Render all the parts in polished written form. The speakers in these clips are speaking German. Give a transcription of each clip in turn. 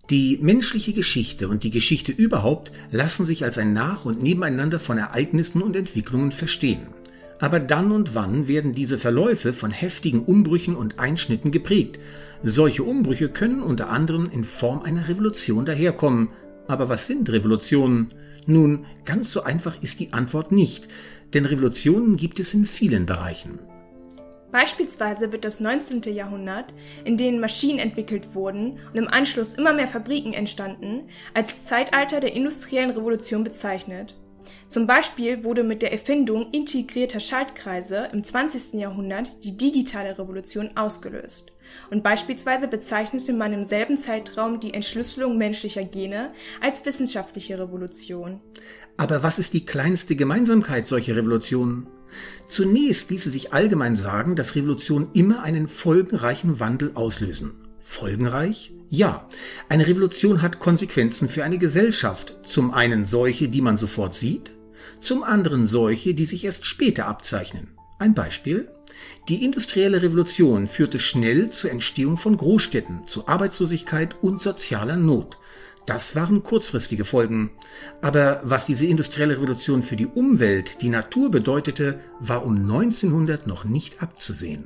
Die menschliche Geschichte und die Geschichte überhaupt lassen sich als ein Nach- und Nebeneinander von Ereignissen und Entwicklungen verstehen. Aber dann und wann werden diese Verläufe von heftigen Umbrüchen und Einschnitten geprägt. Solche Umbrüche können unter anderem in Form einer Revolution daherkommen. Aber was sind Revolutionen? Nun, ganz so einfach ist die Antwort nicht, denn Revolutionen gibt es in vielen Bereichen. Beispielsweise wird das 19. Jahrhundert, in dem Maschinen entwickelt wurden und im Anschluss immer mehr Fabriken entstanden, als Zeitalter der industriellen Revolution bezeichnet. Zum Beispiel wurde mit der Erfindung integrierter Schaltkreise im 20. Jahrhundert die digitale Revolution ausgelöst. Und beispielsweise bezeichnete man im selben Zeitraum die Entschlüsselung menschlicher Gene als wissenschaftliche Revolution. Aber was ist die kleinste Gemeinsamkeit solcher Revolutionen? Zunächst ließe sich allgemein sagen, dass Revolutionen immer einen folgenreichen Wandel auslösen. Folgenreich? Ja. Eine Revolution hat Konsequenzen für eine Gesellschaft. Zum einen solche, die man sofort sieht, zum anderen solche, die sich erst später abzeichnen. Ein Beispiel: Die industrielle Revolution führte schnell zur Entstehung von Großstädten, zu Arbeitslosigkeit und sozialer Not. Das waren kurzfristige Folgen. Aber was diese industrielle Revolution für die Umwelt, die Natur bedeutete, war um 1900 noch nicht abzusehen.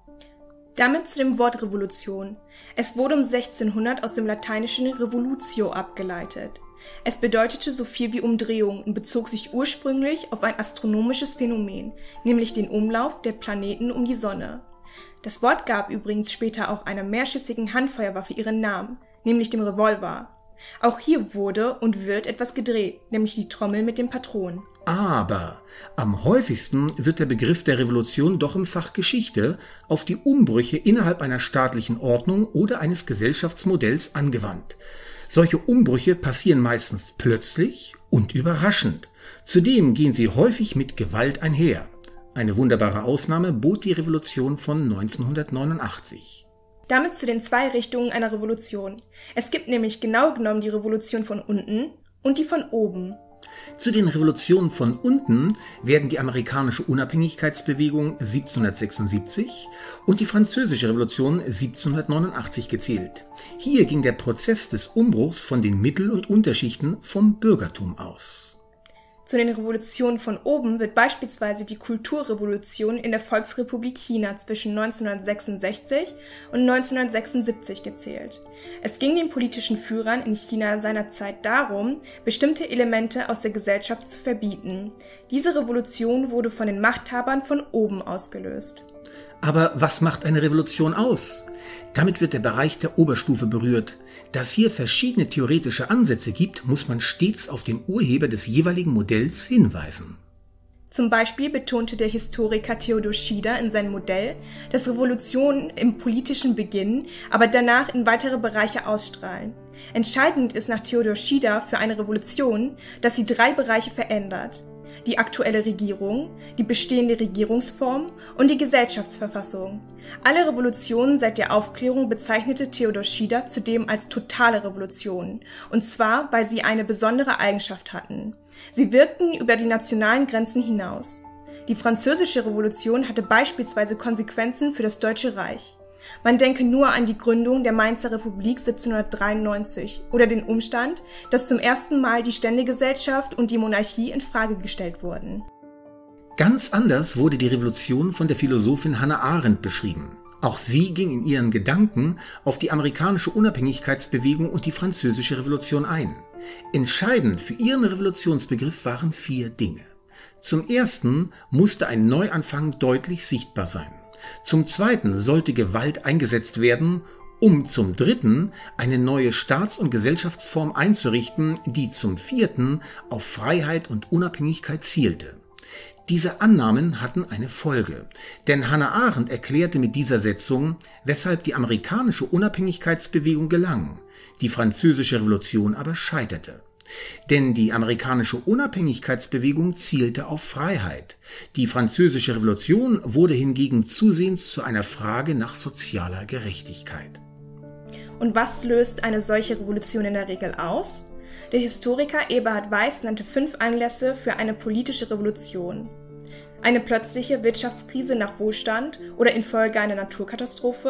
Damit zu dem Wort Revolution. Es wurde um 1600 aus dem lateinischen revolutio abgeleitet. Es bedeutete so viel wie Umdrehung und bezog sich ursprünglich auf ein astronomisches Phänomen, nämlich den Umlauf der Planeten um die Sonne. Das Wort gab übrigens später auch einer mehrschüssigen Handfeuerwaffe ihren Namen, nämlich dem Revolver. Auch hier wurde und wird etwas gedreht, nämlich die Trommel mit dem Patron. Aber am häufigsten wird der Begriff der Revolution doch im Fach Geschichte auf die Umbrüche innerhalb einer staatlichen Ordnung oder eines Gesellschaftsmodells angewandt. Solche Umbrüche passieren meistens plötzlich und überraschend. Zudem gehen sie häufig mit Gewalt einher. Eine wunderbare Ausnahme bot die Revolution von 1989. Damit zu den zwei Richtungen einer Revolution. Es gibt nämlich genau genommen die Revolution von unten und die von oben. Zu den Revolutionen von unten werden die amerikanische Unabhängigkeitsbewegung 1776 und die französische Revolution 1789 gezählt. Hier ging der Prozess des Umbruchs von den Mittel- und Unterschichten vom Bürgertum aus. Zu den Revolutionen von oben wird beispielsweise die Kulturrevolution in der Volksrepublik China zwischen 1966 und 1976 gezählt. Es ging den politischen Führern in China seiner Zeit darum, bestimmte Elemente aus der Gesellschaft zu verbieten. Diese Revolution wurde von den Machthabern von oben ausgelöst. Aber was macht eine Revolution aus? Damit wird der Bereich der Oberstufe berührt. Da es hier verschiedene theoretische Ansätze gibt, muss man stets auf den Urheber des jeweiligen Modells hinweisen. Zum Beispiel betonte der Historiker Theodor Schieder in seinem Modell, dass Revolutionen im politischen beginnen, aber danach in weitere Bereiche ausstrahlen. Entscheidend ist nach Theodor Schieder für eine Revolution, dass sie 3 Bereiche verändert: die aktuelle Regierung, die bestehende Regierungsform und die Gesellschaftsverfassung. Alle Revolutionen seit der Aufklärung bezeichnete Theodor Schieder zudem als totale Revolutionen, und zwar, weil sie eine besondere Eigenschaft hatten: Sie wirkten über die nationalen Grenzen hinaus. Die Französische Revolution hatte beispielsweise Konsequenzen für das Deutsche Reich. Man denke nur an die Gründung der Mainzer Republik 1793 oder den Umstand, dass zum ersten Mal die Ständegesellschaft und die Monarchie in Frage gestellt wurden. Ganz anders wurde die Revolution von der Philosophin Hannah Arendt beschrieben. Auch sie ging in ihren Gedanken auf die amerikanische Unabhängigkeitsbewegung und die französische Revolution ein. Entscheidend für ihren Revolutionsbegriff waren 4 Dinge. Zum ersten musste ein Neuanfang deutlich sichtbar sein. Zum zweiten sollte Gewalt eingesetzt werden, um zum dritten eine neue Staats- und Gesellschaftsform einzurichten, die zum vierten auf Freiheit und Unabhängigkeit zielte. Diese Annahmen hatten eine Folge, denn Hannah Arendt erklärte mit dieser Setzung, weshalb die amerikanische Unabhängigkeitsbewegung gelang, die französische Revolution aber scheiterte. Denn die amerikanische Unabhängigkeitsbewegung zielte auf Freiheit. Die französische Revolution wurde hingegen zusehends zu einer Frage nach sozialer Gerechtigkeit. Und was löst eine solche Revolution in der Regel aus? Der Historiker Eberhard Weiß nannte 5 Anlässe für eine politische Revolution: eine plötzliche Wirtschaftskrise nach Wohlstand oder infolge einer Naturkatastrophe,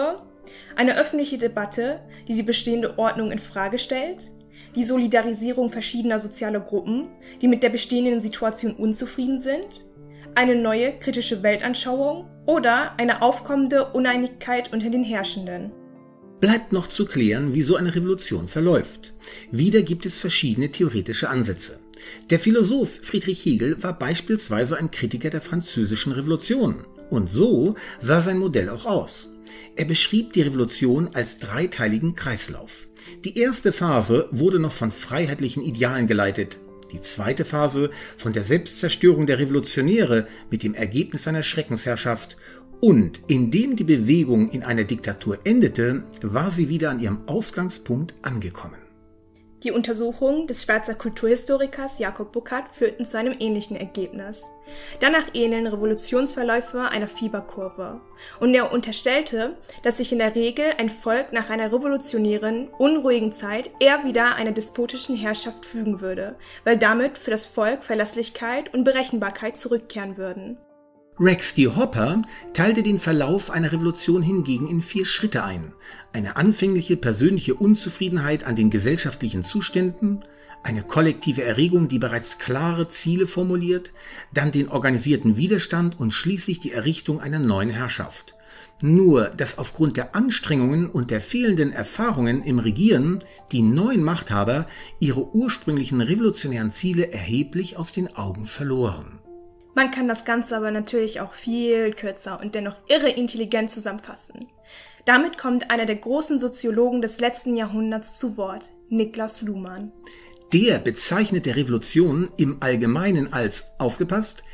Eine öffentliche Debatte, die die bestehende Ordnung in Frage stellt, die Solidarisierung verschiedener sozialer Gruppen, die mit der bestehenden Situation unzufrieden sind, eine neue kritische Weltanschauung oder eine aufkommende Uneinigkeit unter den Herrschenden. Bleibt noch zu klären, wie so eine Revolution verläuft. Wieder gibt es verschiedene theoretische Ansätze. Der Philosoph Friedrich Hegel war beispielsweise ein Kritiker der Französischen Revolution. Und so sah sein Modell auch aus. Er beschrieb die Revolution als dreiteiligen Kreislauf. Die erste Phase wurde noch von freiheitlichen Idealen geleitet. Die zweite Phase von der Selbstzerstörung der Revolutionäre mit dem Ergebnis einer Schreckensherrschaft. Und indem die Bewegung in einer Diktatur endete, war sie wieder an ihrem Ausgangspunkt angekommen. Die Untersuchungen des Schweizer Kulturhistorikers Jakob Burckhardt führten zu einem ähnlichen Ergebnis. Danach ähneln Revolutionsverläufe einer Fieberkurve. Und er unterstellte, dass sich in der Regel ein Volk nach einer revolutionären, unruhigen Zeit eher wieder einer despotischen Herrschaft fügen würde, weil damit für das Volk Verlässlichkeit und Berechenbarkeit zurückkehren würden. Rex D. Hopper teilte den Verlauf einer Revolution hingegen in 4 Schritte ein. Eine anfängliche persönliche Unzufriedenheit an den gesellschaftlichen Zuständen, eine kollektive Erregung, die bereits klare Ziele formuliert, dann den organisierten Widerstand und schließlich die Errichtung einer neuen Herrschaft. Nur, dass aufgrund der Anstrengungen und der fehlenden Erfahrungen im Regieren die neuen Machthaber ihre ursprünglichen revolutionären Ziele erheblich aus den Augen verloren. Man kann das Ganze aber natürlich auch viel kürzer und dennoch irre intelligent zusammenfassen. Damit kommt einer der großen Soziologen des letzten Jahrhunderts zu Wort, Niklas Luhmann. Der bezeichnete Revolution im Allgemeinen als, aufgepasst,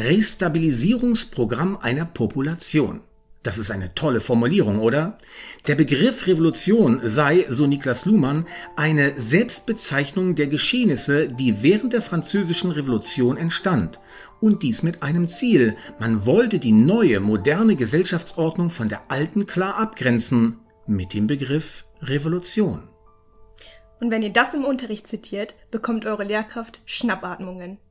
Restabilisierungsprogramm einer Population. Das ist eine tolle Formulierung, oder? Der Begriff Revolution sei, so Niklas Luhmann, eine Selbstbezeichnung der Geschehnisse, die während der Französischen Revolution entstand. Und dies mit einem Ziel. Man wollte die neue, moderne Gesellschaftsordnung von der alten klar abgrenzen. Mit dem Begriff Revolution. Und wenn ihr das im Unterricht zitiert, bekommt eure Lehrkraft Schnappatmungen.